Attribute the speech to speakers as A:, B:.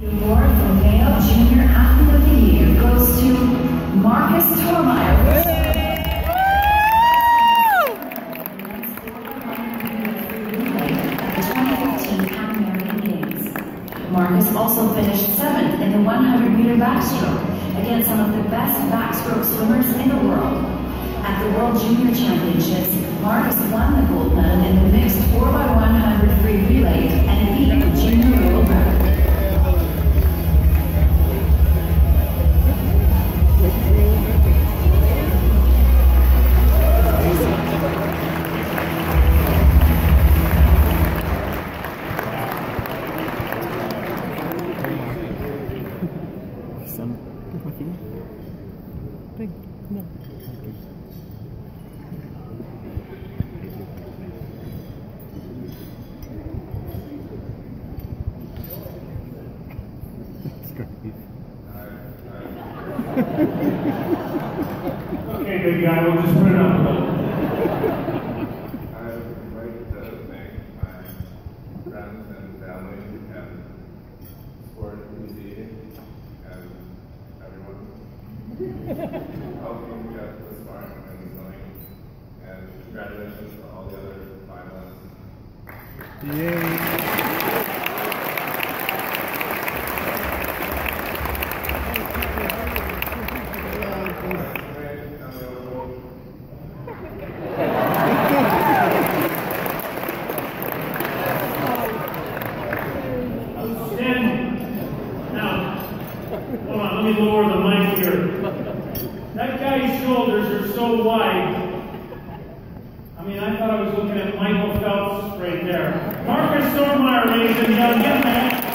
A: The award for Male Junior Athlete of the Year goes to Markus Thormeyer. At the 2015 Pan American Games. Markus also finished 7th in the 100-meter backstroke against some of the best backstroke swimmers in the world. At the World Junior Championships, Markus won the gold medal in the mixed 4x100 free relay and beat the junior world record.
B: Okay, big guy, we'll just put it up a little.
C: I'd like to thank my friends and family and sport community and everyone helping me get this far in swimming. And congratulations to all the other finalists.
D: Yay!
B: Hold on, let me lower the mic here. That guy's shoulders are so wide. I mean, I thought I was looking at Michael Phelps right there. Markus Thormeyer, ladies and gentlemen, man.